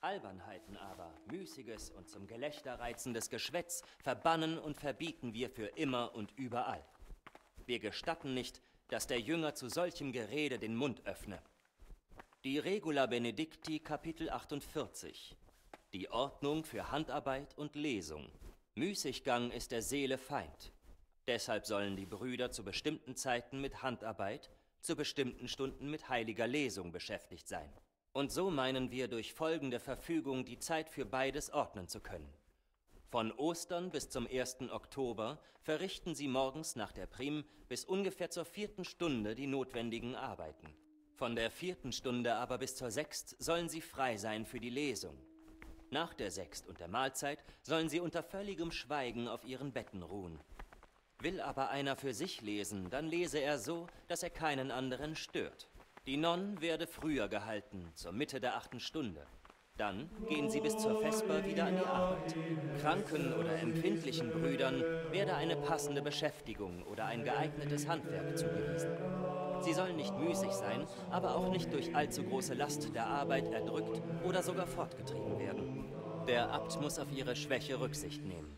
Albernheiten aber, müßiges und zum Gelächter reizendes Geschwätz verbannen und verbieten wir für immer und überall. Wir gestatten nicht, dass der Jünger zu solchem Gerede den Mund öffne. Die Regula Benedicti, Kapitel 48. Die Ordnung für Handarbeit und Lesung. Müßiggang ist der Seele Feind. Deshalb sollen die Brüder zu bestimmten Zeiten mit Handarbeit, zu bestimmten Stunden mit heiliger Lesung beschäftigt sein. Und so meinen wir durch folgende Verfügung die Zeit für beides ordnen zu können. Von Ostern bis zum 1. Oktober verrichten sie morgens nach der Prim bis ungefähr zur 4. Stunde die notwendigen Arbeiten. Von der 4. Stunde aber bis zur 6. sollen sie frei sein für die Lesung. Nach der 6. und der Mahlzeit sollen sie unter völligem Schweigen auf ihren Betten ruhen. Will aber einer für sich lesen, dann lese er so, dass er keinen anderen stört. Die Nonne werde früher gehalten, zur Mitte der 8. Stunde. Dann gehen sie bis zur Vesper wieder an die Arbeit. Kranken oder empfindlichen Brüdern werde eine passende Beschäftigung oder ein geeignetes Handwerk zugewiesen. Sie sollen nicht müßig sein, aber auch nicht durch allzu große Last der Arbeit erdrückt oder sogar fortgetrieben werden. Der Abt muss auf ihre Schwäche Rücksicht nehmen.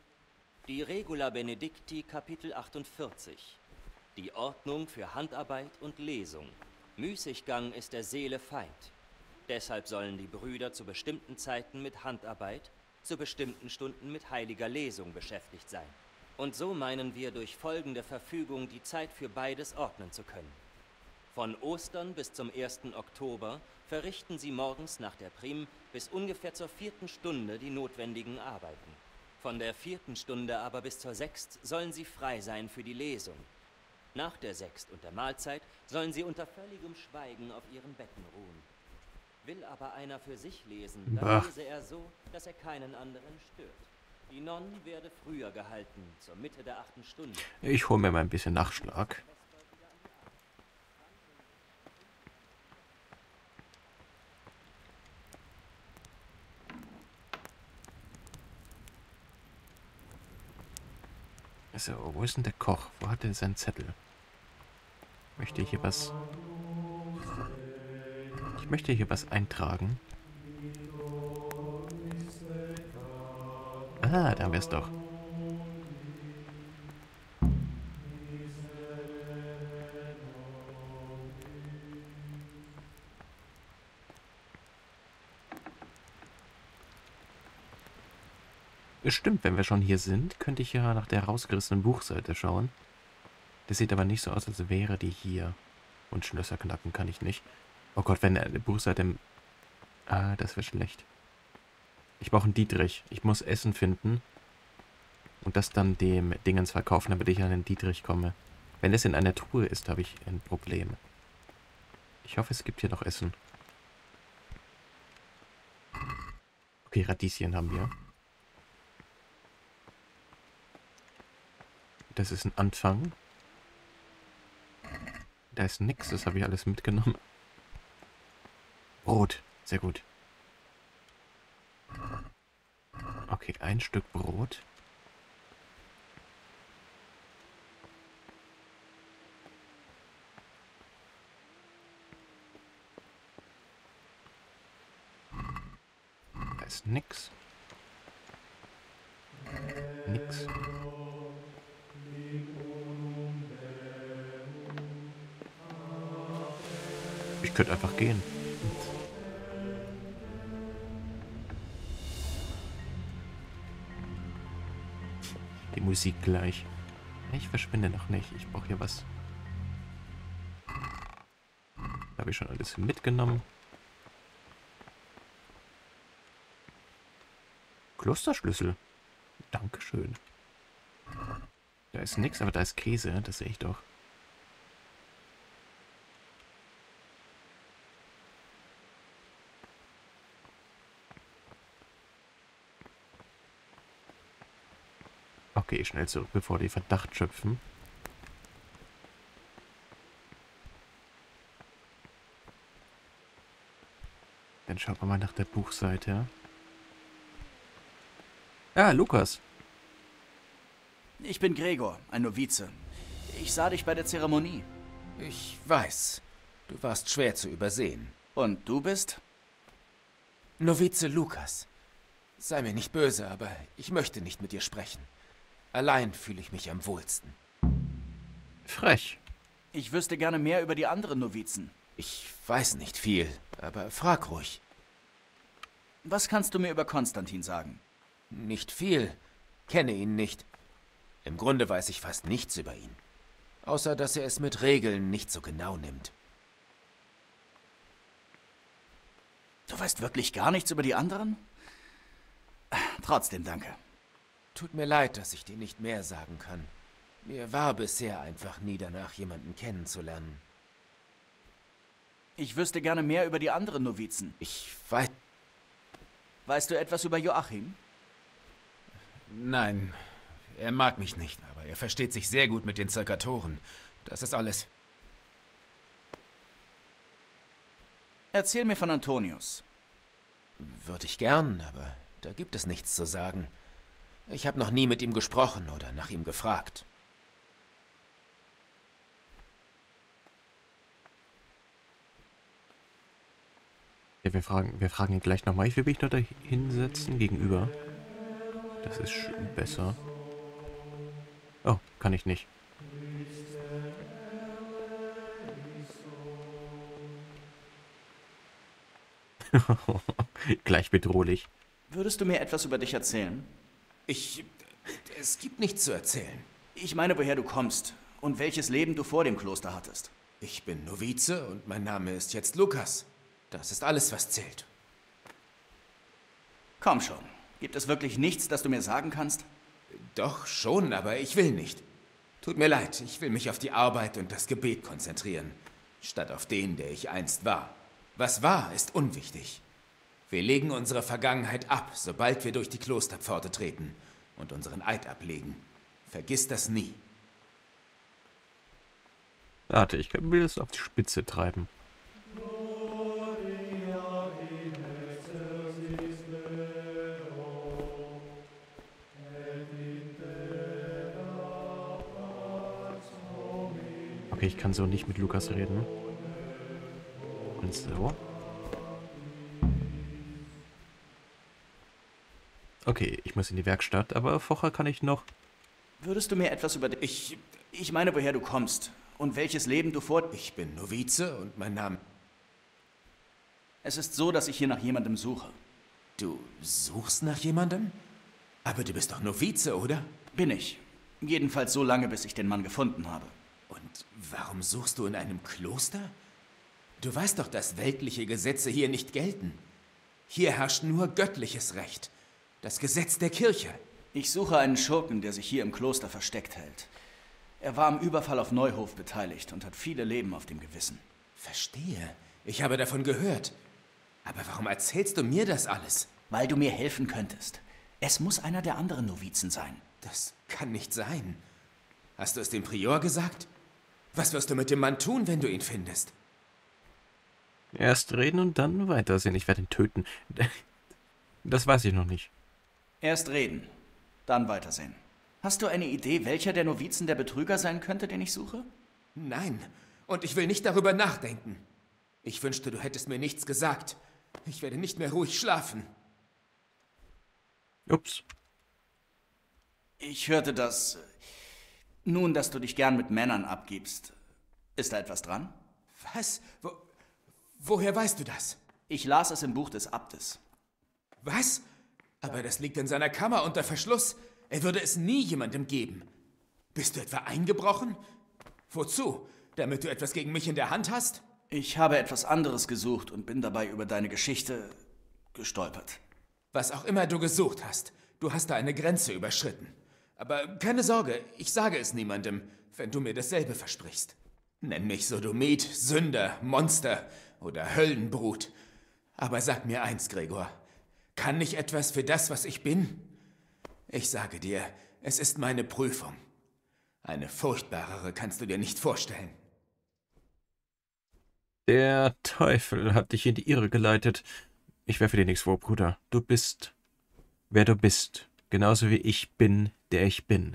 Die Regula Benedicti, Kapitel 48. Die Ordnung für Handarbeit und Lesung. Müßiggang ist der Seele Feind. Deshalb sollen die Brüder zu bestimmten Zeiten mit Handarbeit, zu bestimmten Stunden mit heiliger Lesung beschäftigt sein. Und so meinen wir durch folgende Verfügung die Zeit für beides ordnen zu können. Von Ostern bis zum 1. Oktober verrichten sie morgens nach der Prim bis ungefähr zur 4. Stunde die notwendigen Arbeiten. Von der 4. Stunde aber bis zur 6. sollen sie frei sein für die Lesung. Nach der 6. und der Mahlzeit sollen sie unter völligem Schweigen auf ihren Betten ruhen. Will aber einer für sich lesen, dann lese er so, dass er keinen anderen stört. Die Nonne werde früher gehalten, zur Mitte der 8. Stunde. Ich hole mir mal ein bisschen Nachschlag. So, wo ist denn der Koch? Wo hat er seinen Zettel? Möchte ich hier was... Ich möchte hier was eintragen. Ah, da haben wir es doch. Stimmt, wenn wir schon hier sind, könnte ich ja nach der rausgerissenen Buchseite schauen. Das sieht aber nicht so aus, als wäre die hier. Und Schlösser knacken kann ich nicht. Oh Gott, wenn eine Buchseite... Ah, das wäre schlecht. Ich brauche einen Dietrich. Ich muss Essen finden. Und das dann dem Dingens verkaufen, damit ich an den Dietrich komme. Wenn es in einer Truhe ist, habe ich ein Problem. Ich hoffe, es gibt hier noch Essen. Okay, Radieschen haben wir. Das ist ein Anfang. Da ist nix, das habe ich alles mitgenommen. Brot, sehr gut. Okay, ein Stück Brot. Da ist nix. Nix. Ich könnte einfach gehen. Die Musik gleich. Ich verschwinde noch nicht. Ich brauche hier was. Da habe ich schon alles mitgenommen. Klosterschlüssel. Dankeschön. Da ist nichts, aber da ist Käse. Das sehe ich doch. Okay, schnell zurück, bevor die Verdacht schöpfen. Dann schauen wir mal nach der Buchseite. Ah, Lukas. Ich bin Gregor, ein Novize. Ich sah dich bei der Zeremonie. Ich weiß. Du warst schwer zu übersehen. Und du bist? Novize Lukas. Sei mir nicht böse, aber ich möchte nicht mit dir sprechen. Allein fühle ich mich am wohlsten. Frech. Ich wüsste gerne mehr über die anderen Novizen. Ich weiß nicht viel, aber frag ruhig. Was kannst du mir über Konstantin sagen? Nicht viel. Kenne ihn nicht. Im Grunde weiß ich fast nichts über ihn. Außer, dass er es mit Regeln nicht so genau nimmt. Du weißt wirklich gar nichts über die anderen? Trotzdem danke. Tut mir leid, dass ich dir nicht mehr sagen kann. Mir war bisher einfach nie danach, jemanden kennenzulernen. Ich wüsste gerne mehr über die anderen Novizen. Ich weiß... Weißt du etwas über Joachim? Nein, er mag mich nicht, aber er versteht sich sehr gut mit den Zirkatoren. Das ist alles. Erzähl mir von Antonius. Würde ich gern, aber da gibt es nichts zu sagen. Ich habe noch nie mit ihm gesprochen oder nach ihm gefragt. Ja, wir fragen ihn gleich nochmal. Ich will mich noch da hinsetzen gegenüber. Das ist besser. Oh, kann ich nicht. Gleich bedrohlich. Würdest du mir etwas über dich erzählen? Es gibt nichts zu erzählen. Ich meine, woher du kommst und welches Leben du vor dem Kloster hattest. Ich bin Novize und mein Name ist jetzt Lukas. Das ist alles, was zählt. Komm schon. Gibt es wirklich nichts, das du mir sagen kannst? Doch, schon, aber ich will nicht. Tut mir leid, ich will mich auf die Arbeit und das Gebet konzentrieren, statt auf den, der ich einst war. Was war, ist unwichtig. Wir legen unsere Vergangenheit ab, sobald wir durch die Klosterpforte treten und unseren Eid ablegen. Vergiss das nie. Warte, ich will es auf die Spitze treiben. Okay, ich kann so nicht mit Lukas reden. Und so. Okay, ich muss in die Werkstatt, aber vorher kann ich noch... Würdest du mir etwas über dich... Ich meine, woher du kommst und welches Leben du vor... Ich bin Novize und mein Name... Es ist so, dass ich hier nach jemandem suche. Du suchst nach jemandem? Aber du bist doch Novize, oder? Bin ich. Jedenfalls so lange, bis ich den Mann gefunden habe. Und warum suchst du in einem Kloster? Du weißt doch, dass weltliche Gesetze hier nicht gelten. Hier herrscht nur göttliches Recht. Das Gesetz der Kirche. Ich suche einen Schurken, der sich hier im Kloster versteckt hält. Er war am Überfall auf Neuhof beteiligt und hat viele Leben auf dem Gewissen. Verstehe. Ich habe davon gehört. Aber warum erzählst du mir das alles? Weil du mir helfen könntest. Es muss einer der anderen Novizen sein. Das kann nicht sein. Hast du es dem Prior gesagt? Was wirst du mit dem Mann tun, wenn du ihn findest? Erst reden und dann weitersehen. Ich werde ihn töten. Das weiß ich noch nicht. Erst reden, dann weitersehen. Hast du eine Idee, welcher der Novizen der Betrüger sein könnte, den ich suche? Nein, und ich will nicht darüber nachdenken. Ich wünschte, du hättest mir nichts gesagt. Ich werde nicht mehr ruhig schlafen. Ups. Ich hörte das... Nun, dass du dich gern mit Männern abgibst. Ist da etwas dran? Was? Woher weißt du das? Ich las es im Buch des Abtes. Was? Aber das liegt in seiner Kammer unter Verschluss. Er würde es nie jemandem geben. Bist du etwa eingebrochen? Wozu? Damit du etwas gegen mich in der Hand hast? Ich habe etwas anderes gesucht und bin dabei über deine Geschichte gestolpert. Was auch immer du gesucht hast, du hast da eine Grenze überschritten. Aber keine Sorge, ich sage es niemandem, wenn du mir dasselbe versprichst. Nenn mich Sodomit, Sünder, Monster oder Höllenbrut. Aber sag mir eins, Gregor. Kann ich etwas für das, was ich bin? Ich sage dir, es ist meine Prüfung. Eine furchtbarere kannst du dir nicht vorstellen. Der Teufel hat dich in die Irre geleitet. Ich werfe dir nichts vor, Bruder. Du bist, wer du bist. Genauso wie ich bin, der ich bin.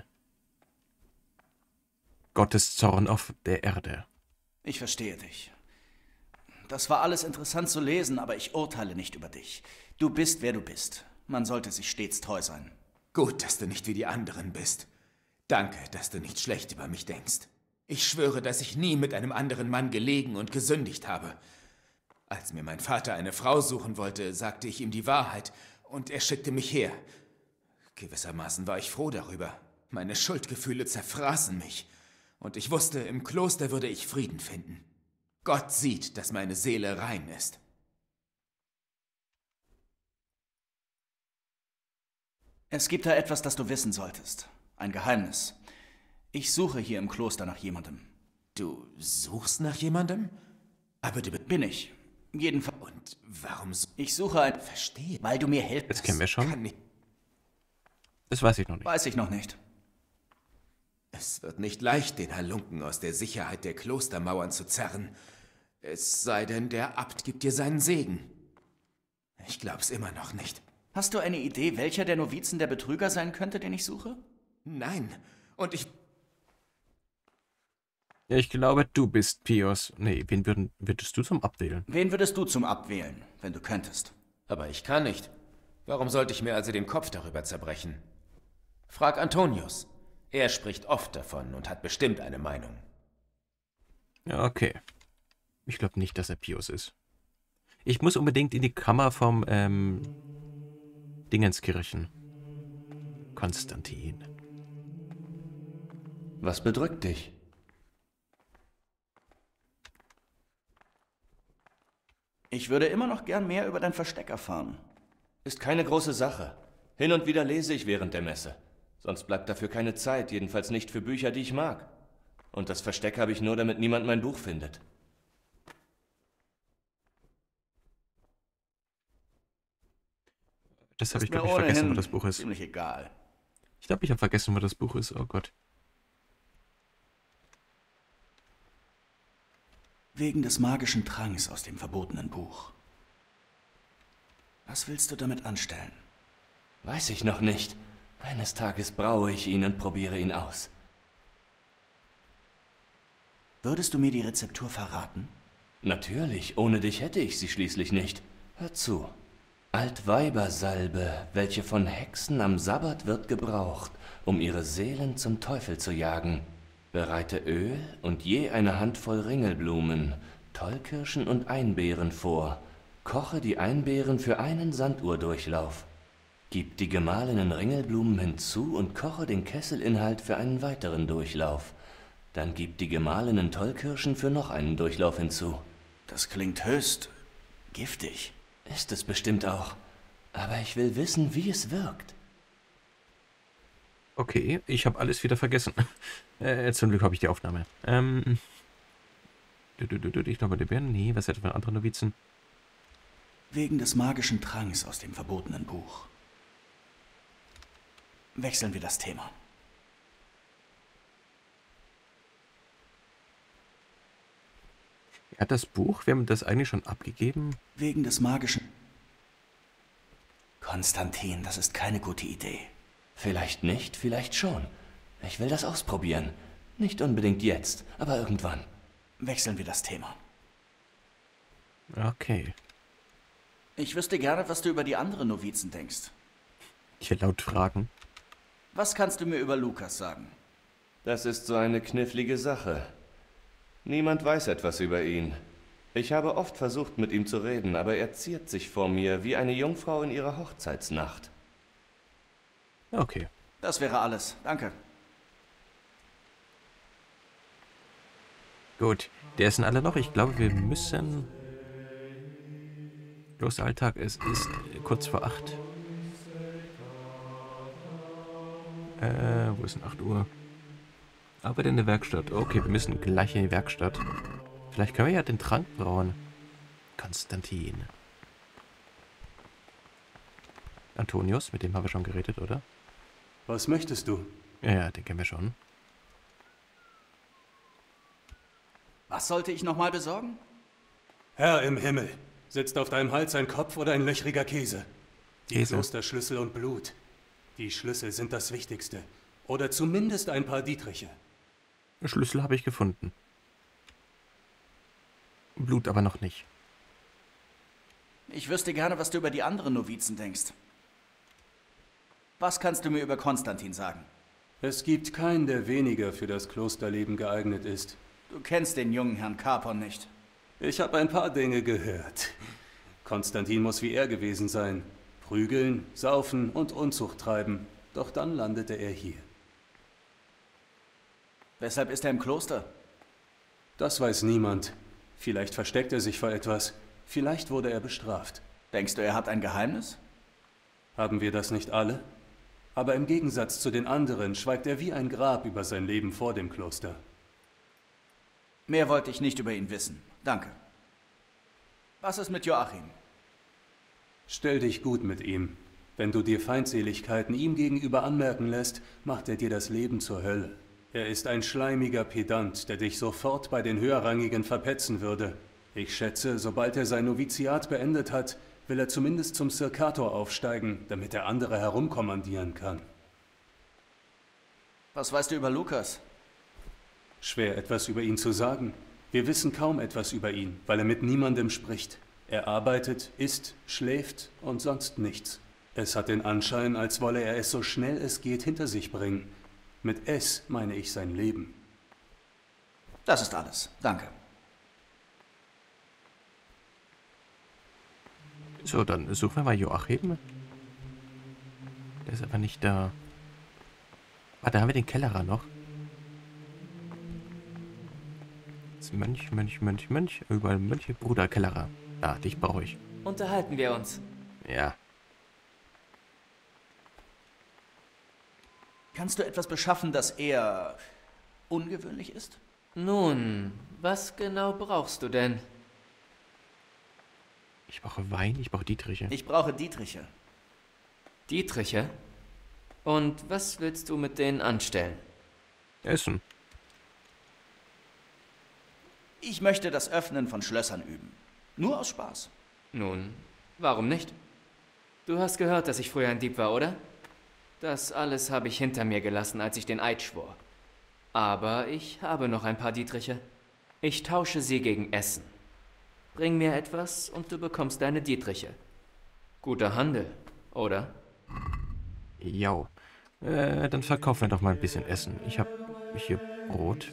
Gottes Zorn auf der Erde. Ich verstehe dich. Das war alles interessant zu lesen, aber ich urteile nicht über dich. Du bist, wer du bist. Man sollte sich stets treu sein. Gut, dass du nicht wie die anderen bist. Danke, dass du nicht schlecht über mich denkst. Ich schwöre, dass ich nie mit einem anderen Mann gelegen und gesündigt habe. Als mir mein Vater eine Frau suchen wollte, sagte ich ihm die Wahrheit und er schickte mich her. Gewissermaßen war ich froh darüber. Meine Schuldgefühle zerfraßen mich und ich wusste, im Kloster würde ich Frieden finden. Gott sieht, dass meine Seele rein ist. Es gibt da etwas, das du wissen solltest. Ein Geheimnis. Ich suche hier im Kloster nach jemandem. Du suchst nach jemandem? Aber du Bin ich. Jedenfalls. Und warum so? Ich suche ein... Verstehe. Weil du mir hilfst. Das kennen wir schon. Kann nicht. Das weiß ich noch nicht. Weiß ich noch nicht. Es wird nicht leicht, den Halunken aus der Sicherheit der Klostermauern zu zerren. Es sei denn, der Abt gibt dir seinen Segen. Ich glaub's immer noch nicht. Hast du eine Idee, welcher der Novizen der Betrüger sein könnte, den ich suche? Nein. Und ich... Ja, ich glaube, du bist Pius. Nee, wen würdest du zum Abwählen? Wen würdest du zum Abwählen, wenn du könntest? Aber ich kann nicht. Warum sollte ich mir also den Kopf darüber zerbrechen? Frag Antonius. Er spricht oft davon und hat bestimmt eine Meinung. Ja, okay. Ich glaube nicht, dass er Pius ist. Ich muss unbedingt in die Kammer vom, Dingenskirchen. Konstantin. Was bedrückt dich? Ich würde immer noch gern mehr über dein Versteck erfahren. Ist keine große Sache. Hin und wieder lese ich während der Messe. Sonst bleibt dafür keine Zeit, jedenfalls nicht für Bücher, die ich mag. Und das Versteck habe ich nur, damit niemand mein Buch findet. Das habe ich, mir glaube ich, vergessen, wo ohnehin das Buch ist. ziemlich egal. Ich glaube, ich habe vergessen, wo das Buch ist. Oh Gott. Wegen des magischen Tranks aus dem verbotenen Buch. Was willst du damit anstellen? Weiß ich noch nicht. Eines Tages braue ich ihn und probiere ihn aus. Würdest du mir die Rezeptur verraten? Natürlich, ohne dich hätte ich sie schließlich nicht. Hör zu. Altweibersalbe, welche von Hexen am Sabbat wird gebraucht, um ihre Seelen zum Teufel zu jagen. Bereite Öl und je eine Handvoll Ringelblumen, Tollkirschen und Einbeeren vor. Koche die Einbeeren für einen Sanduhrdurchlauf. Gib die gemahlenen Ringelblumen hinzu und koche den Kesselinhalt für einen weiteren Durchlauf. Dann gib die gemahlenen Tollkirschen für noch einen Durchlauf hinzu. Das klingt höchst giftig. Ist es bestimmt auch. Aber ich will wissen, wie es wirkt. Okay, ich habe alles wieder vergessen. Zum Glück habe ich die Aufnahme. Ich glaube, die werden... Nee, was hätte für andere Novizen? Wegen des magischen Tranks aus dem verbotenen Buch. Wechseln wir das Thema. Er hat das Buch, wir haben das eigentlich schon abgegeben. Wegen des magischen... Konstantin, das ist keine gute Idee. Vielleicht nicht, vielleicht schon. Ich will das ausprobieren. Nicht unbedingt jetzt, aber irgendwann. Wechseln wir das Thema. Okay. Ich wüsste gerne, was du über die anderen Novizen denkst. Ich will laut fragen. Was kannst du mir über Lukas sagen? Das ist so eine knifflige Sache. Niemand weiß etwas über ihn. Ich habe oft versucht, mit ihm zu reden, aber er ziert sich vor mir wie eine Jungfrau in ihrer Hochzeitsnacht. Okay. Das wäre alles. Danke. Gut. Der sind alle noch. Ich glaube, wir müssen... Los, Alltag. Es ist kurz vor 8. Wo ist denn 8 Uhr? Arbeit in der Werkstatt. Okay, wir müssen gleich in die Werkstatt. Vielleicht können wir ja den Trank brauen. Konstantin. Antonius, mit dem haben wir schon geredet, oder? Was möchtest du? Ja, den kennen wir schon. Was sollte ich nochmal besorgen? Herr im Himmel, sitzt auf deinem Hals ein Kopf oder ein löchriger Käse? Die Käse. Klosterschlüssel und Blut. Die Schlüssel sind das Wichtigste. Oder zumindest ein paar Dietriche. Schlüssel habe ich gefunden. Blut aber noch nicht. Ich wüsste gerne, was du über die anderen Novizen denkst. Was kannst du mir über Konstantin sagen? Es gibt keinen, der weniger für das Klosterleben geeignet ist. Du kennst den jungen Herrn Capon nicht. Ich habe ein paar Dinge gehört. Konstantin muss wie er gewesen sein. Prügeln, saufen und Unzucht treiben. Doch dann landete er hier. Weshalb ist er im Kloster? Das weiß niemand. Vielleicht versteckt er sich vor etwas. Vielleicht wurde er bestraft. Denkst du, er hat ein Geheimnis? Haben wir das nicht alle? Aber im Gegensatz zu den anderen schweigt er wie ein Grab über sein Leben vor dem Kloster. Mehr wollte ich nicht über ihn wissen. Danke. Was ist mit Joachim? Stell dich gut mit ihm. Wenn du dir Feindseligkeiten ihm gegenüber anmerken lässt, macht er dir das Leben zur Hölle. Er ist ein schleimiger Pedant, der dich sofort bei den Höherrangigen verpetzen würde. Ich schätze, sobald er sein Noviziat beendet hat, will er zumindest zum Circator aufsteigen, damit er andere herumkommandieren kann. Was weißt du über Lukas? Schwer etwas über ihn zu sagen. Wir wissen kaum etwas über ihn, weil er mit niemandem spricht. Er arbeitet, isst, schläft und sonst nichts. Es hat den Anschein, als wolle er es so schnell es geht hinter sich bringen. Mit es meine ich sein Leben. Das ist alles. Danke. So, dann suchen wir mal Joachim. Der ist aber nicht da. Ah, da haben wir den Kellerer noch. Jetzt Mönch, Mönch, Mönch, Mönch. Überall Mönche, Bruder, Kellerer. Ah, dich brauche ich. Unterhalten wir uns. Ja. Kannst du etwas beschaffen, das eher ungewöhnlich ist? Nun, was genau brauchst du denn? Ich brauche Wein, ich brauche Dietriche. Ich brauche Dietriche. Dietriche? Und was willst du mit denen anstellen? Essen. Ich möchte das Öffnen von Schlössern üben. Nur aus Spaß. Nun, warum nicht? Du hast gehört, dass ich früher ein Dieb war, oder? Das alles habe ich hinter mir gelassen, als ich den Eid schwor. Aber ich habe noch ein paar Dietriche. Ich tausche sie gegen Essen. Bring mir etwas und du bekommst deine Dietriche. Guter Handel, oder? Ja. Dann verkaufen wir doch mal ein bisschen Essen. Ich habe hier Brot.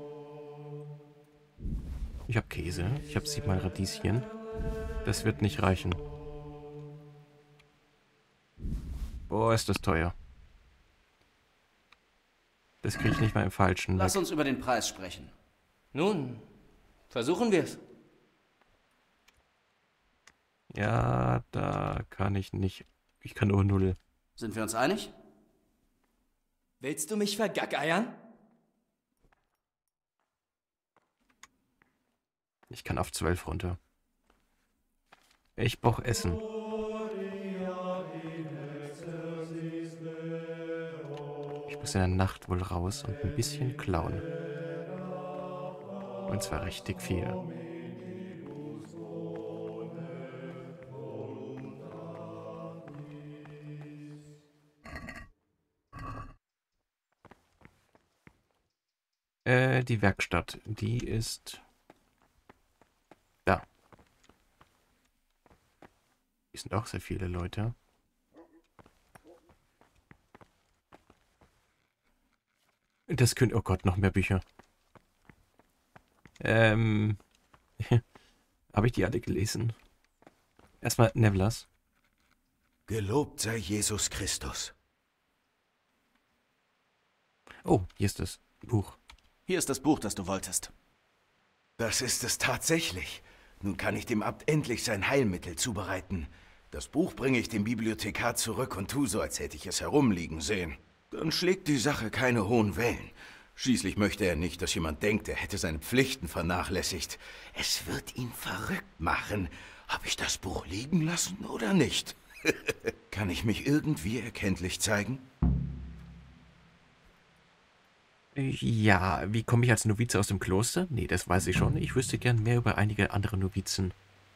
Ich habe Käse. Ich habe 7 Radieschen. Das wird nicht reichen. Boah, ist das teuer. Das kriege ich nicht mal im Falschen. Lass uns über den Preis sprechen. Nun, versuchen wir's. Ja, da kann ich nicht. Ich kann nur 0. Sind wir uns einig? Willst du mich vergackeiern? Ich kann auf 12 runter. Ich brauche Essen. Ich muss in der Nacht wohl raus und ein bisschen klauen. Und zwar richtig viel. Die Werkstatt, die ist da. Hier sind auch sehr viele Leute. Das können, oh Gott, noch mehr Bücher. Habe ich die alle gelesen? Erstmal Nevlas. Gelobt sei Jesus Christus. Oh, hier ist das Buch. Hier ist das Buch, das du wolltest. Das ist es tatsächlich. Nun kann ich dem Abt endlich sein Heilmittel zubereiten. Das Buch bringe ich dem Bibliothekar zurück und tu so, als hätte ich es herumliegen sehen. Dann schlägt die Sache keine hohen Wellen. Schließlich möchte er nicht, dass jemand denkt, er hätte seine Pflichten vernachlässigt. Es wird ihn verrückt machen. Habe ich das Buch liegen lassen oder nicht? Kann ich mich irgendwie erkenntlich zeigen? Ja, wie komme ich als Novize aus dem Kloster? Nee, das weiß ich schon. Ich wüsste gern mehr über einige andere Novizen.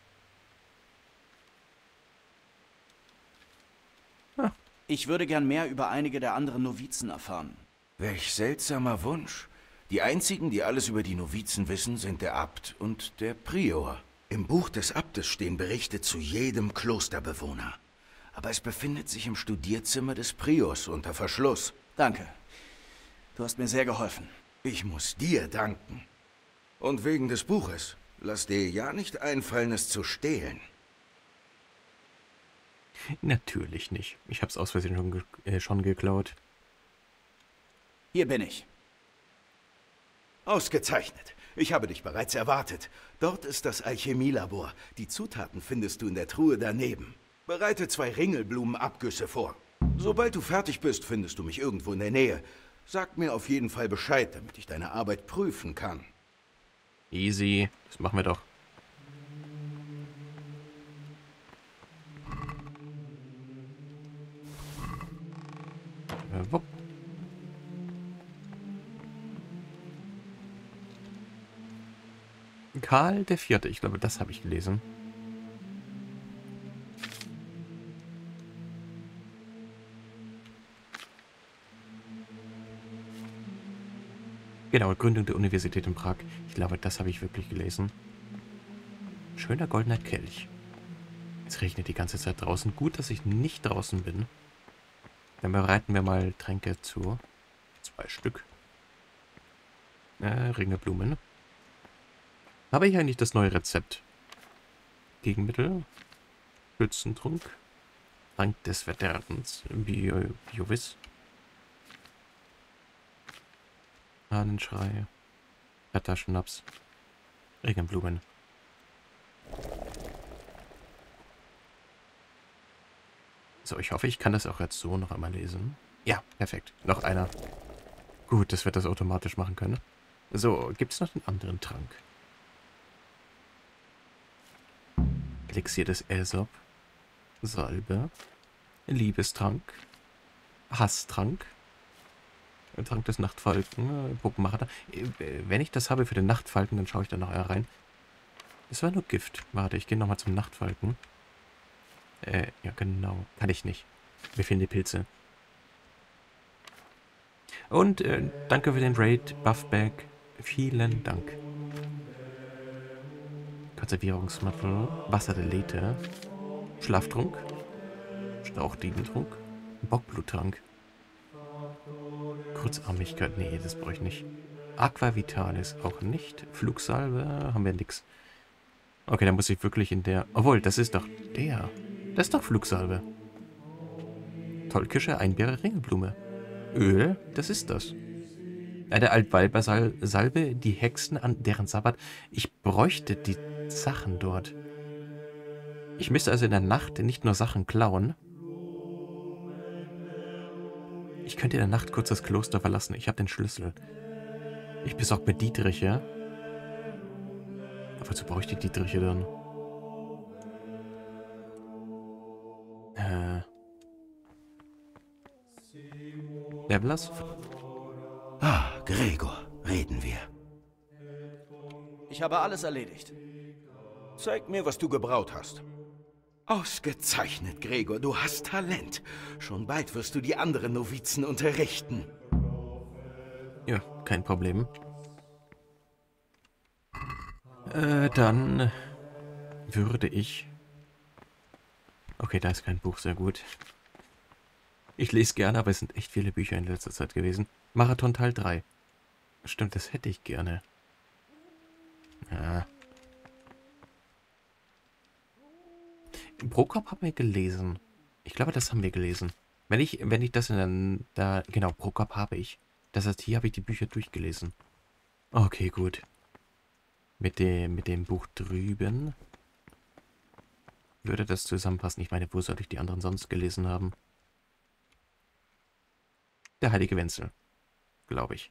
Ich würde gern mehr über einige der anderen Novizen erfahren. Welch seltsamer Wunsch. Die einzigen, die alles über die Novizen wissen, sind der Abt und der Prior. Im Buch des Abtes stehen Berichte zu jedem Klosterbewohner. Aber es befindet sich im Studierzimmer des Priors unter Verschluss. Danke. Du hast mir sehr geholfen. Ich muss dir danken. Und wegen des Buches, lass dir ja nicht einfallen, es zu stehlen. Natürlich nicht. Ich hab's aus Versehen schon geklaut. Hier bin ich. Ausgezeichnet. Ich habe dich bereits erwartet. Dort ist das Alchemielabor. Die Zutaten findest du in der Truhe daneben. Bereite 2 Ringelblumenabgüsse vor. Sobald du fertig bist, findest du mich irgendwo in der Nähe. Sag mir auf jeden Fall Bescheid, damit ich deine Arbeit prüfen kann. Easy. Das machen wir doch. Wupp. Karl der Vierte, ich glaube, das habe ich gelesen. Genau, Gründung der Universität in Prag. Ich glaube, das habe ich wirklich gelesen. Schöner goldener Kelch. Es regnet die ganze Zeit draußen. Gut, dass ich nicht draußen bin. Dann bereiten wir mal Tränke zu. 2 Stück. Ringelblumen. Habe ich eigentlich das neue Rezept? Gegenmittel. Schützentrunk. Trank des Verderbens. Biovis. Hahnenschrei. Ritterschnaps. Regenblumen. So, ich hoffe, ich kann das auch jetzt so noch einmal lesen. Ja, perfekt. Noch einer. Gut, dass wir das automatisch machen können. So, gibt es noch einen anderen Trank? Elixier des Aesop. Salbe. Liebestrank. Hasstrank. Trank des Nachtfalken. Puppenmacher. Wenn ich das habe für den Nachtfalken, dann schaue ich da noch rein. Das war nur Gift. Warte, ich gehe nochmal zum Nachtfalken. Ja genau. Kann ich nicht. Mir fehlen die Pilze. Und danke für den Raid, Buffbag. Vielen Dank. Konservierungsmittel, Wasser der Lethe, Schlaftrunk, Strauchdiedentrunk, Bockbluttrank. Kurzarmigkeit, nee, das brauche ich nicht. Aqua Vitalis auch nicht. Flugsalbe haben wir nix. Okay, dann muss ich wirklich in der... Obwohl, das ist doch der. Das ist doch Flugsalbe. Tollkische Einbeere Ringelblume. Öl, das ist das. Eine Altweibersalbe, die Hexen an deren Sabbat. Ich bräuchte die Sachen dort. Ich müsste also in der Nacht nicht nur Sachen klauen. Ich könnte in der Nacht kurz das Kloster verlassen. Ich habe den Schlüssel. Ich besorge mir Dietriche. Wozu brauche ich die Dietriche dann? Levelers? Ah, Gregor, reden wir. Ich habe alles erledigt. Zeig mir, was du gebraut hast. Ausgezeichnet, Gregor, du hast Talent. Schon bald wirst du die anderen Novizen unterrichten. Ja, kein Problem. Dann würde ich... Okay, da ist kein Buch, sehr gut. Ich lese gerne, aber es sind echt viele Bücher in letzter Zeit gewesen. Marathon Teil 3. Stimmt, das hätte ich gerne. Ja. Prokop haben wir gelesen. Ich glaube, das haben wir gelesen. Wenn ich das in der... Genau, Prokop habe ich. Das heißt, hier habe ich die Bücher durchgelesen. Okay, gut. Mit dem Buch drüben würde das zusammenpassen. Ich meine, wo sollte ich die anderen sonst gelesen haben? Der heilige Wenzel. Glaube ich.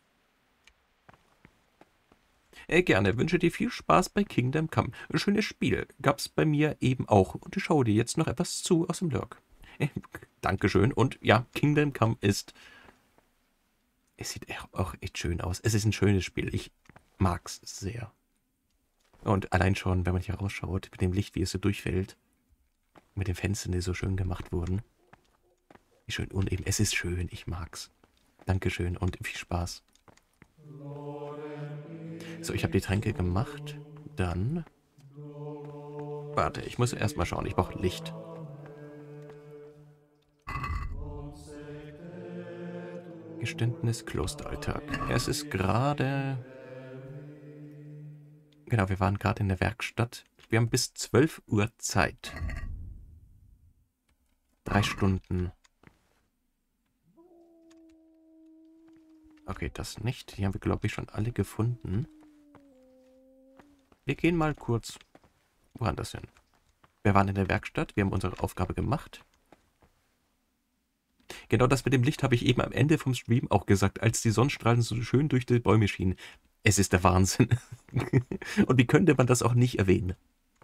Gerne. Wünsche dir viel Spaß bei Kingdom Come. Ein schönes Spiel. Gab's bei mir eben auch. Und ich schaue dir jetzt noch etwas zu aus dem Lurk. Dankeschön. Und ja, Kingdom Come ist... Es sieht auch echt schön aus. Es ist ein schönes Spiel. Ich mag's sehr. Und allein schon, wenn man hier rausschaut, mit dem Licht, wie es so durchfällt. Mit den Fenstern, die so schön gemacht wurden. Wie schön uneben. Es ist schön. Ich mag's. Dankeschön und viel Spaß. So, ich habe die Tränke gemacht. Dann Warte, ich muss erstmal schauen. Ich brauche Licht. Geständnis Klosteralltag. Es ist gerade... Genau, wir waren gerade in der Werkstatt. Wir haben bis 12 Uhr Zeit. 3 Stunden. Okay, das nicht. Die haben wir, glaube ich, schon alle gefunden. Wir gehen mal kurz woanders hin. Wir waren in der Werkstatt. Wir haben unsere Aufgabe gemacht. Genau das mit dem Licht habe ich eben am Ende vom Stream auch gesagt, als die Sonnenstrahlen so schön durch die Bäume schienen. Es ist der Wahnsinn. Und wie könnte man das auch nicht erwähnen?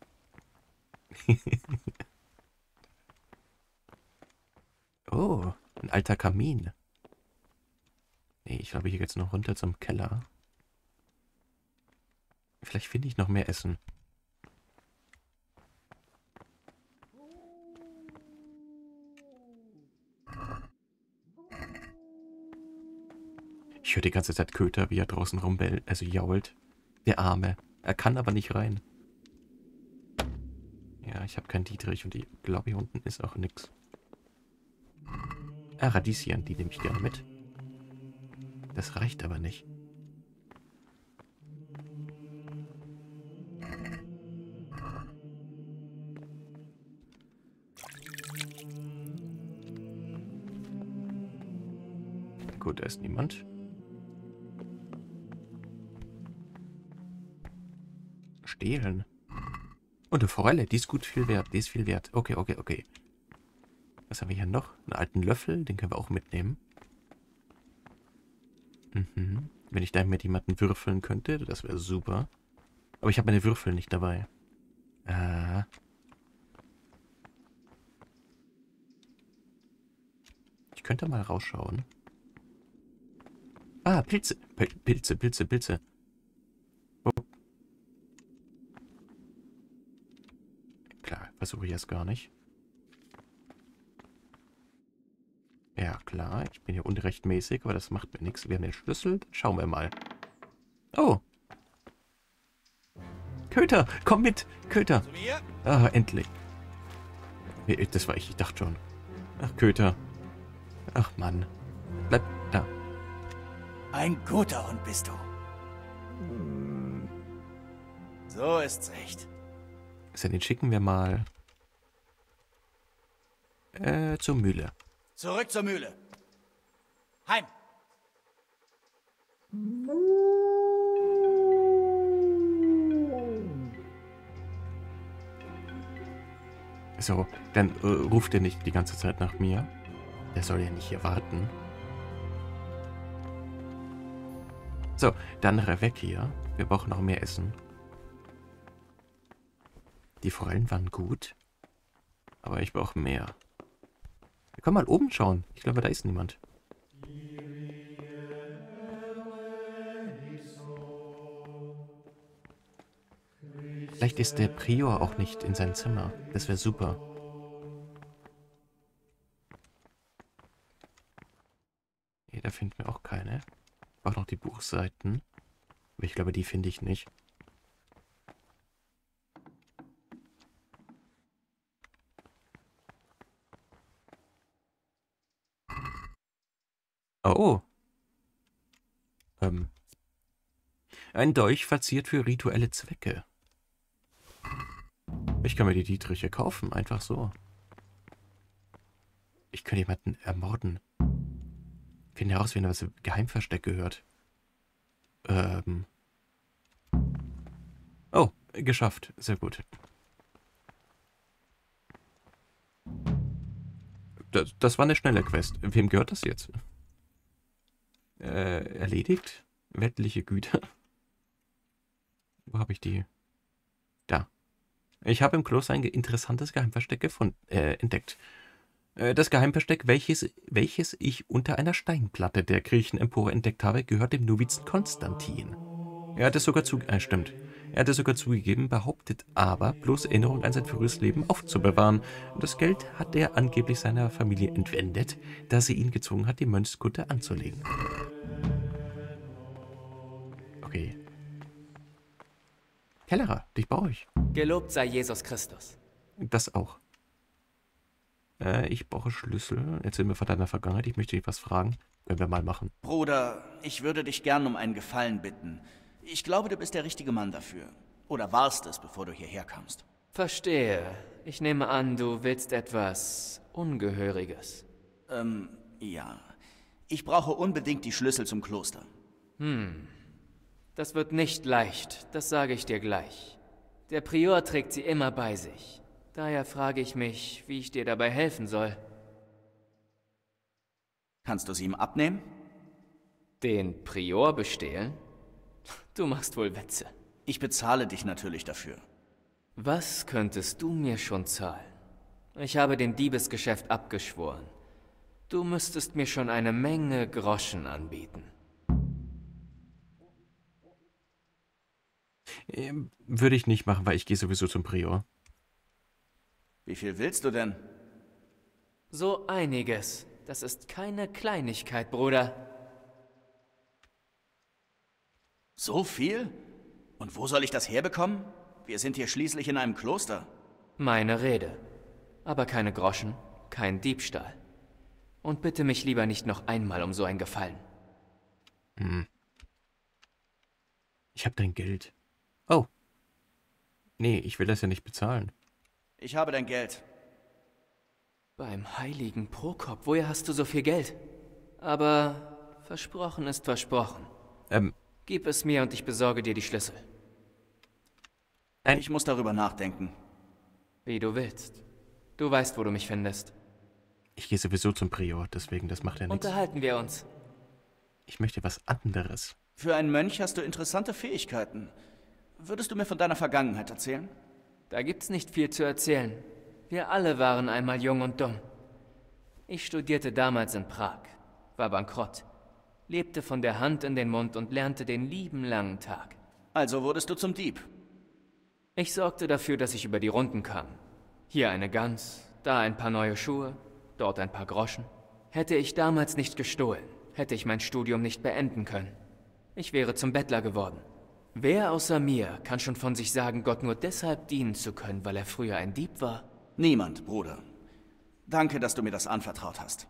Oh, ein alter Kamin. Nee, ich glaube, hier geht's noch runter zum Keller. Vielleicht finde ich noch mehr Essen. Ich höre die ganze Zeit Köter, wie er draußen rumbellt, also jault. Der Arme. Er kann aber nicht rein. Ja, ich habe keinen Dietrich und ich glaube, hier unten ist auch nichts. Ah, Radieschen, die nehme ich gerne mit. Das reicht aber nicht. Gut, da ist niemand. Stehlen. Und eine Forelle, die ist gut viel wert. Die ist viel wert. Okay, okay, okay. Was haben wir hier noch? Einen alten Löffel, den können wir auch mitnehmen. Mhm. Wenn ich da mit jemanden würfeln könnte, das wäre super. Aber ich habe meine Würfel nicht dabei. Ich könnte mal rausschauen. Ah, Pilze. Pilze, Pilze, Pilze. Oh. Klar, versuche ich erst gar nicht. Ja, klar, ich bin hier unrechtmäßig, aber das macht mir nichts. Wir haben den Schlüssel, dann schauen wir mal. Oh. Köter, komm mit, Köter. Ah, endlich. Das war ich dachte schon. Ach, Köter. Ach, Mann. Bleib da. Ein guter Hund bist du. So ist's recht. So, den schicken wir mal zur Mühle. Zurück zur Mühle. Heim. So, dann ruft er nicht die ganze Zeit nach mir. Der soll ja nicht hier warten. So, dann weg hier. Wir brauchen noch mehr Essen. Die Forellen waren gut. Aber ich brauche mehr. Wir können mal oben schauen. Ich glaube, da ist niemand. Vielleicht ist der Prior auch nicht in seinem Zimmer. Das wäre super. Nee, da finden wir auch keine. Ich brauche noch die Buchseiten. Aber ich glaube, die finde ich nicht. Oh. Ein Dolch verziert für rituelle Zwecke. Ich kann mir die Dietriche kaufen, einfach so. Ich könnte jemanden ermorden. Finde heraus, wenn er was Geheimversteck gehört. Oh, geschafft. Sehr gut. Das war eine schnelle Quest. Wem gehört das jetzt? Erledigt? Weltliche Güter. Wo habe ich die? Da. Ich habe im Kloster ein interessantes Geheimversteck entdeckt. Das Geheimversteck, welches ich unter einer Steinplatte der Kirchenempore entdeckt habe, gehört dem Novizen Konstantin. Er hat es sogar stimmt. Er hat es sogar zugegeben, behauptet aber, bloß Erinnerung an sein frühes Leben aufzubewahren. Das Geld hat er angeblich seiner Familie entwendet, da sie ihn gezwungen hat, die Mönchskutte anzulegen. Okay. Kellerer, dich brauche ich. Gelobt sei Jesus Christus. Das auch. Ich brauche Schlüssel. Erzähl mir von deiner Vergangenheit. Ich möchte dich was fragen. Können wir mal machen. Bruder, ich würde dich gern um einen Gefallen bitten. Ich glaube, du bist der richtige Mann dafür. Oder warst es, bevor du hierher kamst. Verstehe. Ich nehme an, du willst etwas Ungehöriges. Ja. Ich brauche unbedingt die Schlüssel zum Kloster. Das wird nicht leicht, das sage ich dir gleich. Der Prior trägt sie immer bei sich. Daher frage ich mich, wie ich dir dabei helfen soll. Kannst du sie ihm abnehmen? Den Prior bestehlen? Du machst wohl Witze. Ich bezahle dich natürlich dafür. Was könntest du mir schon zahlen? Ich habe dem Diebesgeschäft abgeschworen. Du müsstest mir schon eine Menge Groschen anbieten. Würde ich nicht machen, weil ich gehe sowieso zum Prior. Wie viel willst du denn? So einiges. Das ist keine Kleinigkeit, Bruder. So viel? Und wo soll ich das herbekommen? Wir sind hier schließlich in einem Kloster. Meine Rede. Aber keine Groschen, kein Diebstahl. Und bitte mich lieber nicht noch einmal um so ein Gefallen. Ich habe dein Geld. Oh. Nee, ich will das ja nicht bezahlen. Ich habe dein Geld. Beim heiligen Prokop, woher hast du so viel Geld? Aber versprochen ist versprochen. Gib es mir und ich besorge dir die Schlüssel. Ich muss darüber nachdenken. Wie du willst. Du weißt, wo du mich findest. Ich gehe sowieso zum Prior, deswegen, das macht ja nichts. Unterhalten wir uns. Ich möchte was anderes. Für einen Mönch hast du interessante Fähigkeiten. Würdest du mir von deiner Vergangenheit erzählen? Da gibt's nicht viel zu erzählen. Wir alle waren einmal jung und dumm. Ich studierte damals in Prag, war bankrott, lebte von der Hand in den Mund und lernte den lieben langen Tag. Also wurdest du zum Dieb. Ich sorgte dafür, dass ich über die Runden kam. Hier eine Gans, da ein paar neue Schuhe, dort ein paar Groschen. Hätte ich damals nicht gestohlen, hätte ich mein Studium nicht beenden können. Ich wäre zum Bettler geworden. Wer außer mir kann schon von sich sagen, Gott nur deshalb dienen zu können, weil er früher ein Dieb war? Niemand, Bruder. Danke, dass du mir das anvertraut hast.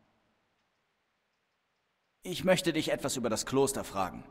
Ich möchte dich etwas über das Kloster fragen.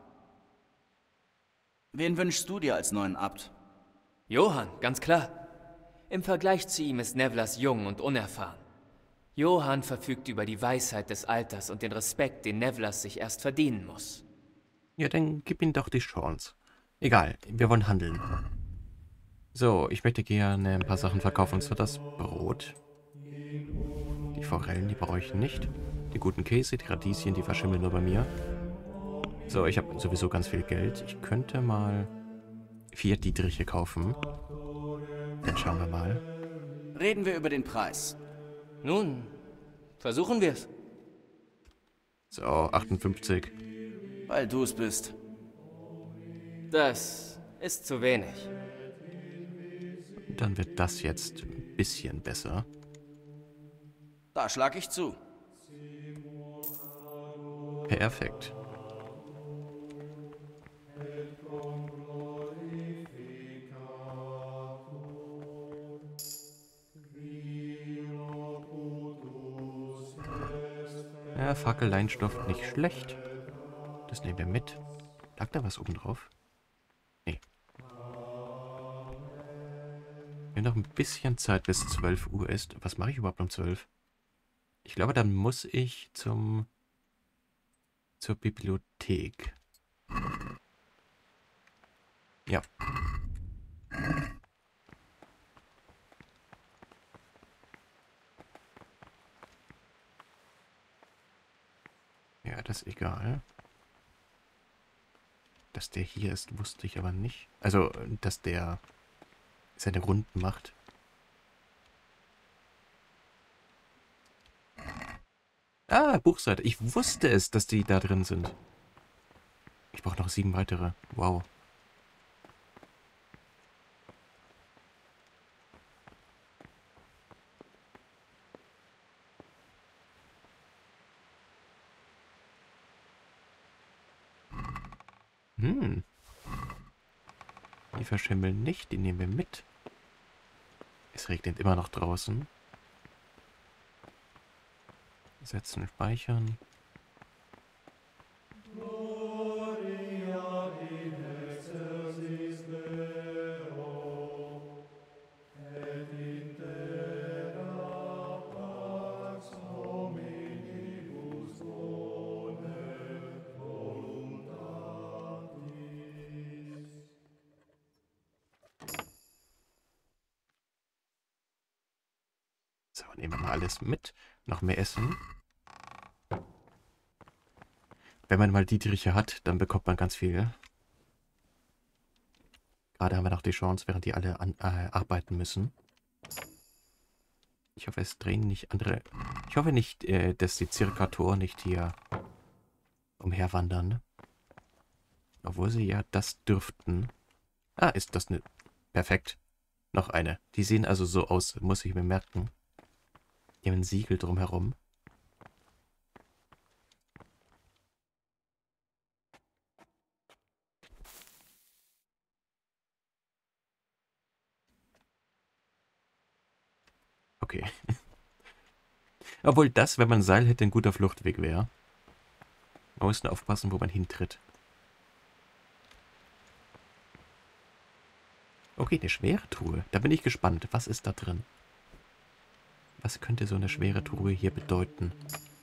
Wen wünschst du dir als neuen Abt? Johann, ganz klar. Im Vergleich zu ihm ist Nevlas jung und unerfahren. Johann verfügt über die Weisheit des Alters und den Respekt, den Nevlas sich erst verdienen muss. Ja, dann gib ihm doch die Chance. Egal, wir wollen handeln. So, ich möchte gerne ein paar Sachen verkaufen. Und zwar das Brot. Die Forellen, die brauche ich nicht. Die guten Käse, die Radieschen, die verschimmeln nur bei mir. So, ich habe sowieso ganz viel Geld. Ich könnte mal 4 Dietriche kaufen. Dann schauen wir mal. Reden wir über den Preis. Nun, versuchen wir's. So, 58. Weil du es bist. Das ist zu wenig. Dann wird das jetzt ein bisschen besser. Da schlag ich zu. Perfekt. Ja, Fackelleinstoff nicht schlecht. Das nehmen wir mit. Lag da was oben drauf? Nee. Wir haben noch ein bisschen Zeit, bis 12 Uhr ist. Was mache ich überhaupt um 12? Ich glaube, dann muss ich zur Bibliothek. Ja. Ja, das ist egal. Dass der hier ist, wusste ich aber nicht. Also, dass der seine Runden macht. Ah, Buchseite. Ich wusste es, dass die da drin sind. Ich brauche noch 7 weitere. Wow. Die verschimmeln nicht, die nehmen wir mit. Es regnet immer noch draußen. Setzen, speichern. So, nehmen wir mal alles mit. Noch mehr Essen. Wenn man mal Dietriche hat, dann bekommt man ganz viel. Gerade haben wir noch die Chance, während die alle arbeiten müssen. Ich hoffe, es drehen nicht andere... Ich hoffe nicht, dass die Zirkator nicht hier umherwandern. Obwohl sie ja das dürften. Ah, ist das eine... Perfekt. Noch eine. Die sehen also so aus, muss ich mir merken. Die haben ein Siegel drumherum. Okay. Obwohl das, wenn man ein Seil hätte, ein guter Fluchtweg wäre. Man muss nur aufpassen, wo man hintritt. Okay, eine schwere Truhe. Da bin ich gespannt. Was ist da drin? Was könnte so eine schwere Truhe hier bedeuten?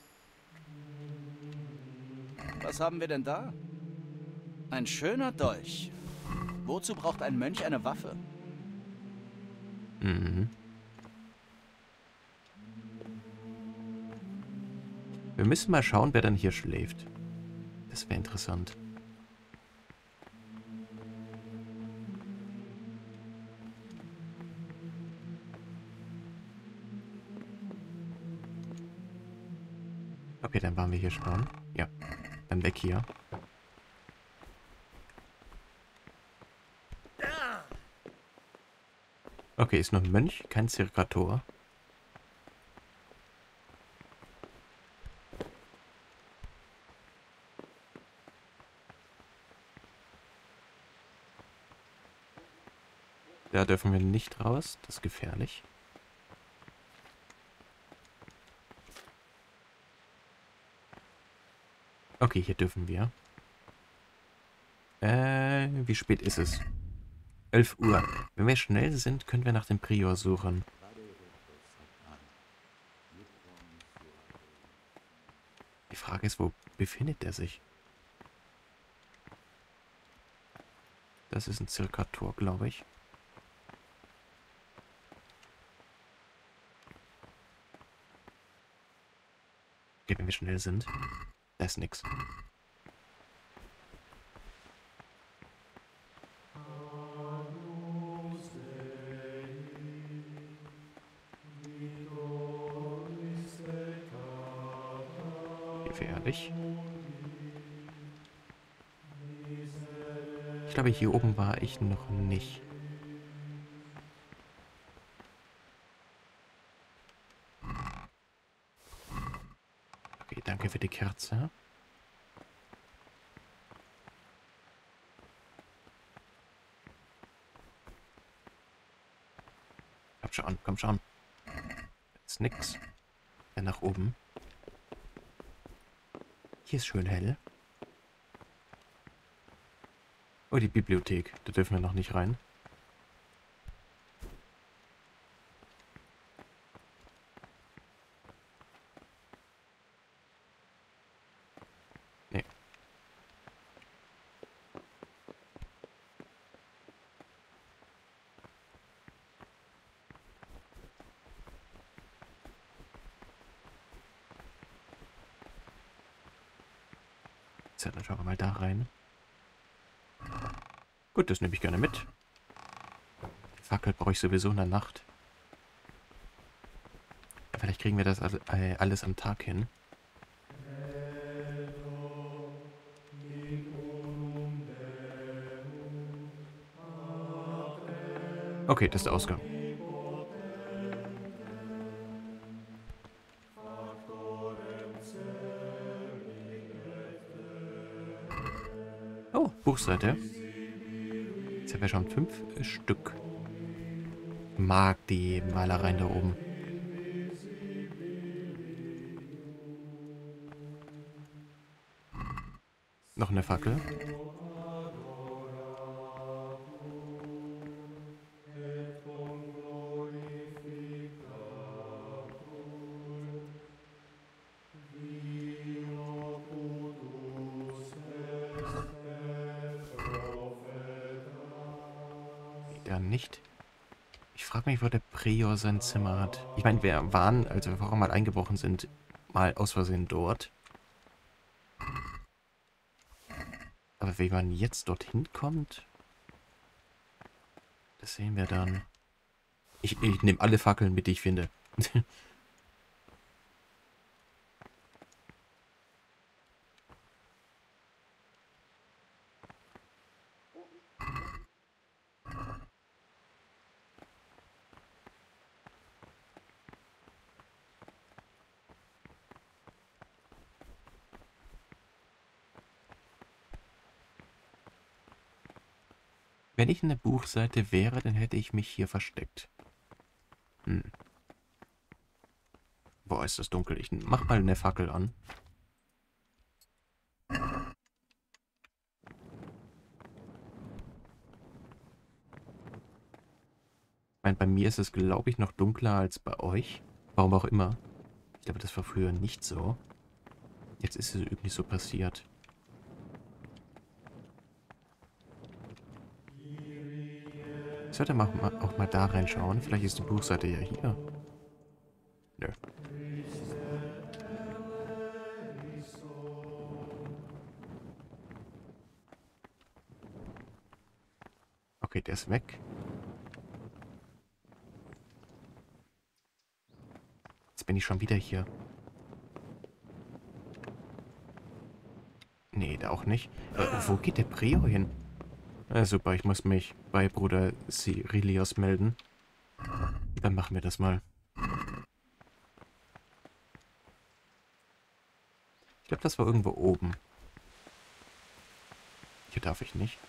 Was haben wir denn da? Ein schöner Dolch. Wozu braucht ein Mönch eine Waffe? Mhm. Wir müssen mal schauen, wer dann hier schläft. Das wäre interessant. Okay, dann waren wir hier schon. Ja, dann weg hier. Okay, ist noch ein Mönch, kein Zirkator. Da dürfen wir nicht raus, das ist gefährlich. Okay, hier dürfen wir. Wie spät ist es? 11 Uhr. Wenn wir schnell sind, können wir nach dem Prior suchen. Die Frage ist, wo befindet er sich? Das ist ein Zirkator, glaube ich. Okay, wenn wir schnell sind. Da ist nix. Gefährlich. Ich glaube, hier oben war ich noch nicht. Okay, danke für die Kerze. Komm schon, komm schon. Ist nix. Dann nach oben. Hier ist schön hell. Oh, die Bibliothek. Da dürfen wir noch nicht rein. Nee. So, dann schauen wir mal da rein. Gut, das nehme ich gerne mit. Die Fackel brauche ich sowieso in der Nacht. Vielleicht kriegen wir das alles am Tag hin. Okay, das ist der Ausgang. Oh, Buchseite. Jetzt haben wir schon 5 Stück. Mag die Malereien da oben. Noch eine Fackel. Wieder nicht. Ich frage mich, wo der Prior sein Zimmer hat. Ich meine, wir waren, als wir vorher mal eingebrochen sind, mal aus Versehen dort. Aber wie man jetzt dorthin kommt, das sehen wir dann. Ich nehme alle Fackeln mit, die ich finde. Wenn ich in der Buchseite wäre, dann hätte ich mich hier versteckt. Boah, ist das dunkel. Ich mach mal eine Fackel an. Ich meine, bei mir ist es, glaube ich, noch dunkler als bei euch. Warum auch immer. Ich glaube, das war früher nicht so. Jetzt ist es irgendwie so passiert. Ich sollte auch mal da reinschauen. Vielleicht ist die Buchseite ja hier. Nö. Okay, der ist weg. Jetzt bin ich schon wieder hier. Nee, da auch nicht. Wo geht der Prior hin? Super, ich muss mich bei Bruder Cyrilius melden. Dann machen wir das mal. Ich glaube, das war irgendwo oben. Hier darf ich nicht.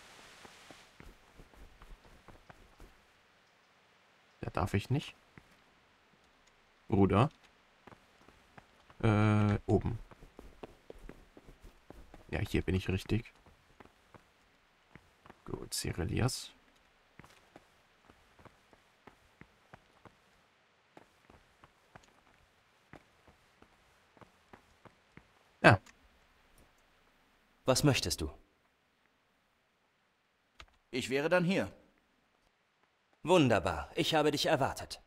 Da darf ich nicht. Bruder. Oben. Ja, hier bin ich richtig. Gut, Cyrilius. Ja. Was möchtest du? Ich wäre dann hier. Wunderbar, ich habe dich erwartet.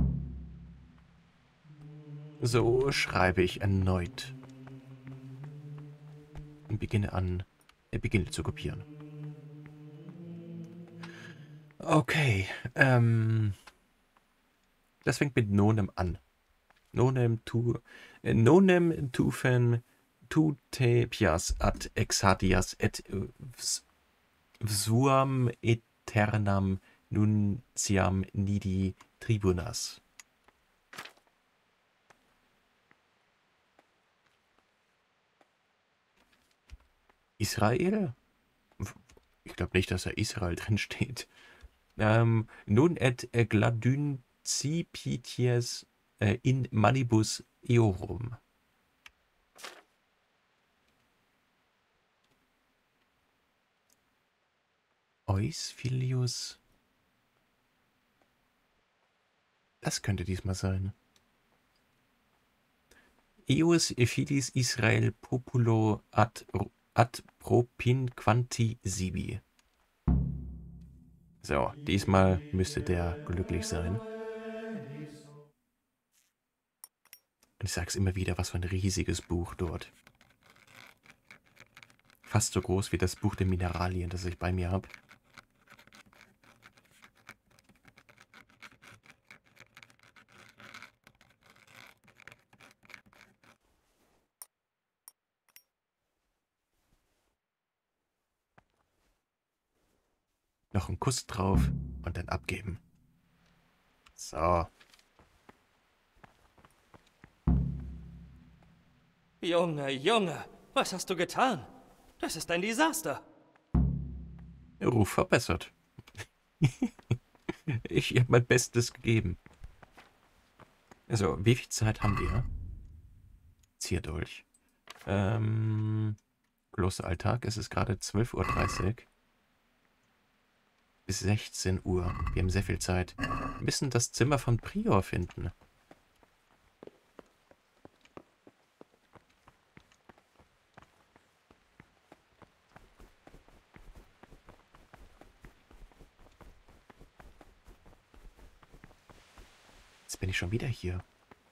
So schreibe ich erneut. Und beginne zu kopieren. Okay, das fängt mit Nonem an. Nonem tufen tutepias ad exadias et suam aeternam nuntiam nidi tribunas. Israel? Ich glaube nicht, dass da Israel drin steht. Nun et gladyncipities in manibus eorum. Eus filius. Das könnte diesmal sein. Eos filiis Israel populo ad propinquanti sibi. So, diesmal müsste der glücklich sein. Und ich sag's immer wieder, was für ein riesiges Buch dort. Fast so groß wie das Buch der Mineralien, das ich bei mir habe. Noch einen Kuss drauf und dann abgeben. So. Junge, Junge, was hast du getan? Das ist ein Desaster. Ruf verbessert. Ich habe mein Bestes gegeben. Also, wie viel Zeit haben wir? Zierdolch. Klosteralltag. Es ist gerade 12:30 Uhr. Bis 16 Uhr. Wir haben sehr viel Zeit. Wir müssen das Zimmer von Prior finden. Jetzt bin ich schon wieder hier.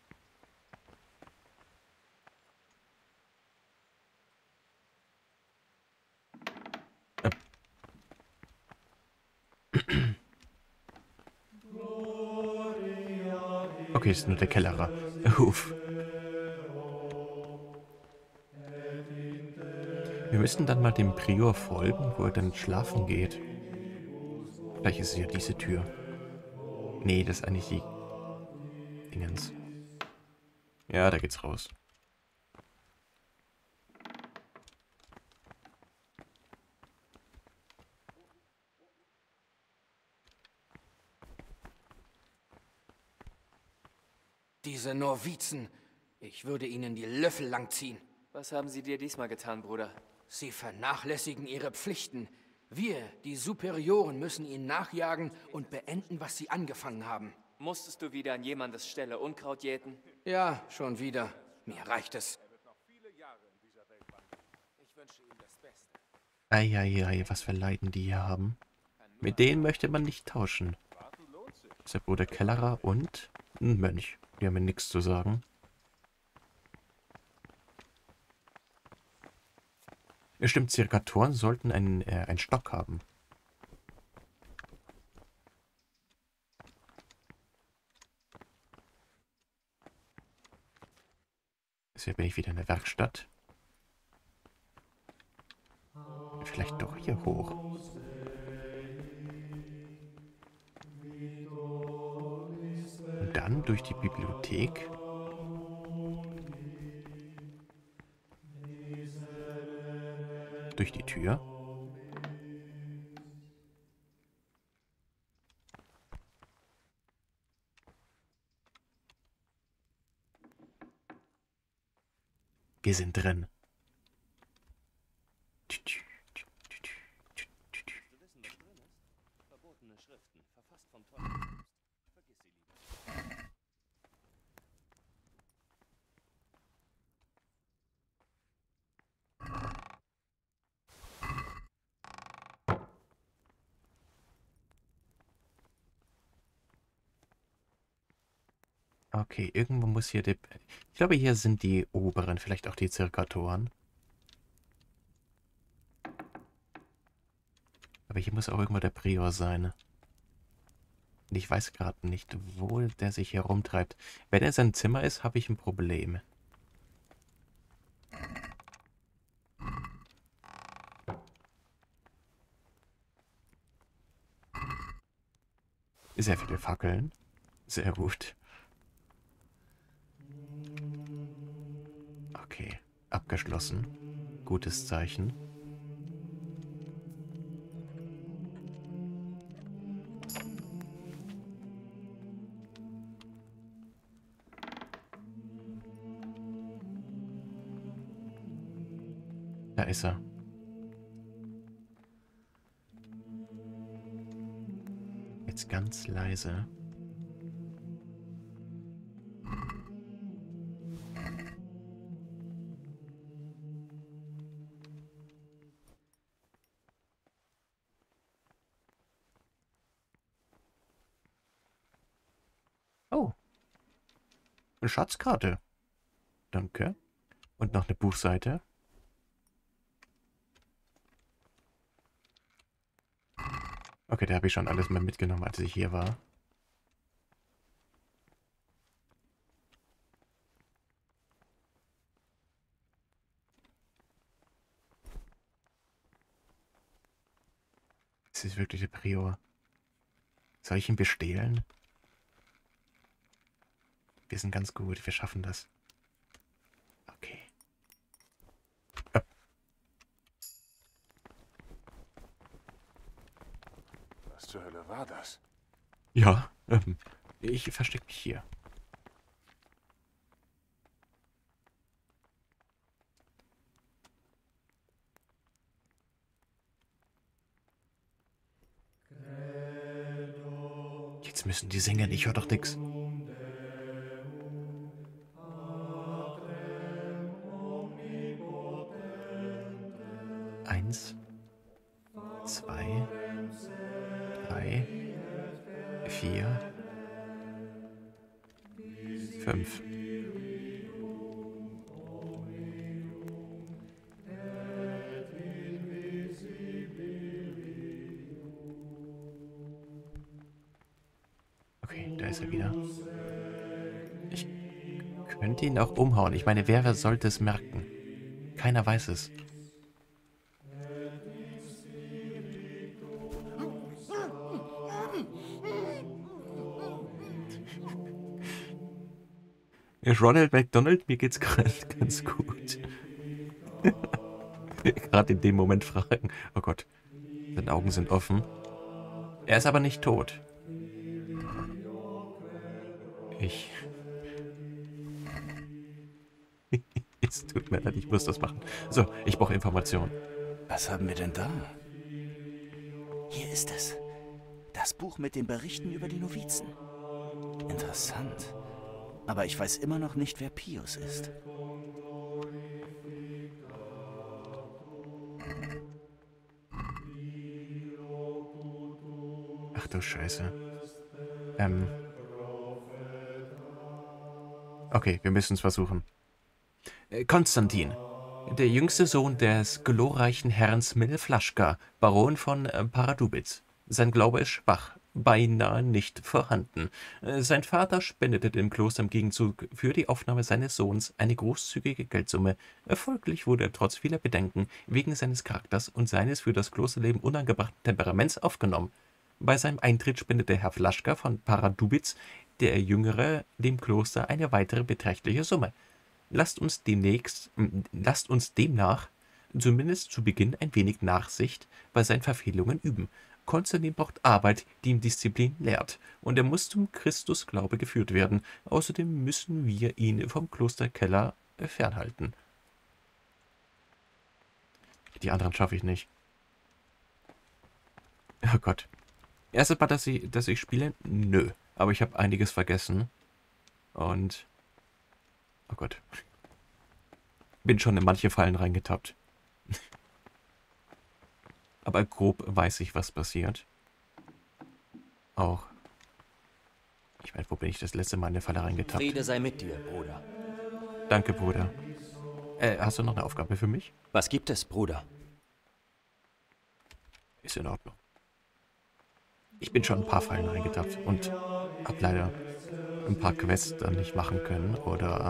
Okay, ist nur der Kellerer. Uff. Wir müssen dann mal dem Prior folgen, wo er dann schlafen geht. Vielleicht ist es ja diese Tür. Nee, das ist eigentlich die Dingens. Ja, da geht's raus. Diese Novizen, ich würde ihnen die Löffel langziehen. Was haben sie dir diesmal getan, Bruder? Sie vernachlässigen ihre Pflichten. Wir, die Superioren, müssen ihnen nachjagen und beenden, was sie angefangen haben. Musstest du wieder an jemandes Stelle Unkraut jäten? Ja, schon wieder. Mir reicht es. Eieiei, was für Leiden die hier haben. Mit denen möchte man nicht tauschen. Das ist der Bruder Kellerer und ein Mönch. Die haben mir nichts zu sagen. Ja, stimmt, Zirkatoren sollten einen Stock haben. Deshalb bin ich wieder in der Werkstatt. Vielleicht doch hier hoch. Und dann durch die Bibliothek. Durch die Tür. Wir sind drin. Verbotene Schriften, verfasst vom Teufel selbst. Vergiss sie lieber. Okay, irgendwo muss hier der... Ich glaube, hier sind die oberen, vielleicht auch die Zirkatoren. Aber hier muss auch irgendwo der Prior sein. Und ich weiß gerade nicht, wo der sich hier rumtreibt. Wenn er in seinem Zimmer ist, habe ich ein Problem. Sehr viele Fackeln. Sehr gut. Okay, abgeschlossen. Gutes Zeichen. Da ist er. Jetzt ganz leise. Oh. Eine Schatzkarte. Danke. Und noch eine Buchseite. Okay, da habe ich schon alles mal mitgenommen, als ich hier war. Das ist wirklich der Prior. Soll ich ihn bestehlen? Wir sind ganz gut, wir schaffen das. Okay. war das? Ja, ich verstecke mich hier. Jetzt müssen die singen, ich höre doch nix. Eins, zwei, drei, vier, fünf. Okay, da ist er wieder. Ich könnte ihn auch umhauen. Ich meine, wer sollte es merken? Keiner weiß es. Ronald McDonald, mir geht's gerade ganz gut. Gerade in dem Moment fragen. Oh Gott, seine Augen sind offen. Er ist aber nicht tot. Es tut mir leid, ich muss das machen. So, ich brauche Informationen. Was haben wir denn da? Hier ist es. Das Buch mit den Berichten über die Novizen. Interessant. Aber ich weiß immer noch nicht, wer Pius ist. Ach du Scheiße. Okay, wir müssen es versuchen. Konstantin, der jüngste Sohn des glorreichen Herrn Smil Flaschka, Baron von Paradubitz. Sein Glaube ist schwach, beinahe nicht vorhanden. Sein Vater spendete dem Kloster im Gegenzug für die Aufnahme seines Sohns eine großzügige Geldsumme. Folglich wurde er trotz vieler Bedenken wegen seines Charakters und seines für das Klosterleben unangebrachten Temperaments aufgenommen. Bei seinem Eintritt spendete Herr Flaschka von Paradubitz, der Jüngere, dem Kloster eine weitere beträchtliche Summe. Lasst uns demnach zumindest zu Beginn ein wenig Nachsicht bei seinen Verfehlungen üben. Konstantin braucht Arbeit, die ihm Disziplin lehrt, und er muss zum Christusglaube geführt werden. Außerdem müssen wir ihn vom Klosterkeller fernhalten. Die anderen schaffe ich nicht. Oh Gott. Erstes Mal, dass ich spiele? Nö. Aber ich habe einiges vergessen. Und... oh Gott. Bin schon in manche Fallen reingetappt. Aber grob weiß ich, was passiert. Auch. Ich meine, wo bin ich das letzte Mal in eine Falle reingetappt? Friede sei mit dir, Bruder. Danke, Bruder. Hast du noch eine Aufgabe für mich? Was gibt es, Bruder? Ist in Ordnung. Ich bin schon ein paar Fallen reingetappt und hab leider ein paar Quests dann nicht machen können oder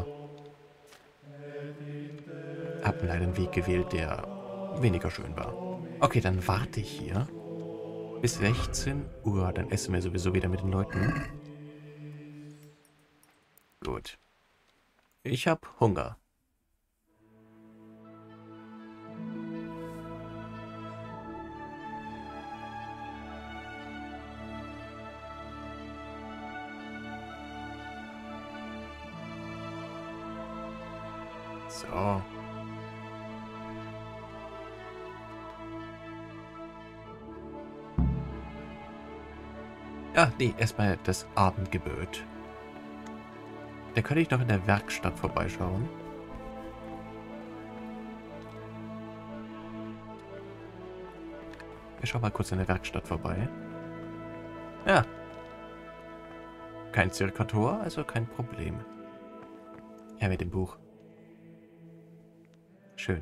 hab leider einen Weg gewählt, der weniger schön war. Okay, dann warte ich hier bis 16 Uhr, dann essen wir sowieso wieder mit den Leuten. Gut. Ich hab Hunger. So. Ah, nee, erstmal das Abendgebet. Da könnte ich noch in der Werkstatt vorbeischauen. Wir schauen mal kurz in der Werkstatt vorbei. Ja. Kein Zirkator, also kein Problem. Ja, mit dem Buch. Schön.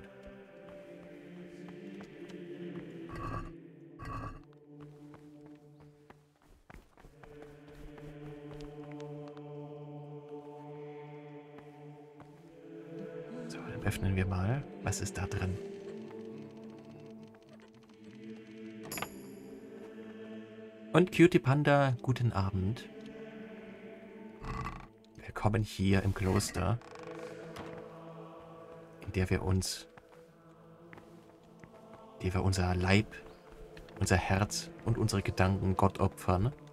So, dann öffnen wir mal. Was ist da drin? Und Cutie Panda, guten Abend. Willkommen hier im Kloster, in der wir unser Leib unser Herz und unsere Gedanken Gott opfern